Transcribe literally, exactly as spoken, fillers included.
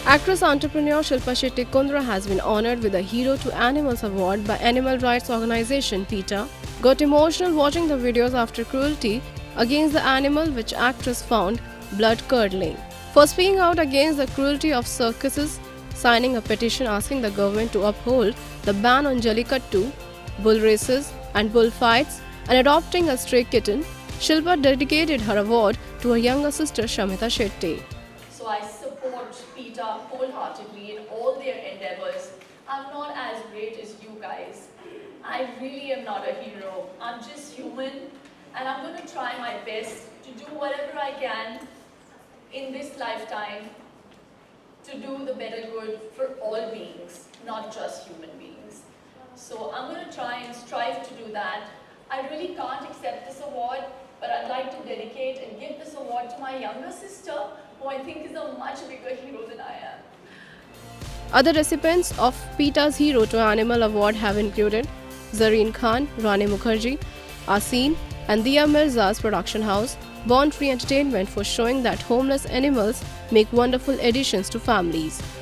Actress entrepreneur Shilpa Shetty Kundra has been honored with the Hero to Animals award by animal rights organization PETA. Got emotional watching the videos after cruelty against the animal which actress found blood-curdling. For speaking out against the cruelty of circuses, signing a petition asking the government to uphold the ban on jallikattu, bull races and bullfights, and adopting a stray kitten, Shilpa dedicated her award to her younger sister Shamita Shetty. So I support PETA wholeheartedly in all their endeavors. I'm not as great as you guys. I really am not a hero. I'm just human, and I'm going to try my best to do whatever I can in this lifetime to do the better good for all beings, not just human beings. So I'm going to try and strive to do that. I really can't accept this award, but I'd like to dedicate and give this award to my younger sister, who I think is a much bigger hero than I am. Other recipients of PETA's Hero to Animal Award have included Zareen Khan, Rani Mukerji, Asin and Dia Mirza's production house, Born Free Entertainment, for showing that homeless animals make wonderful additions to families.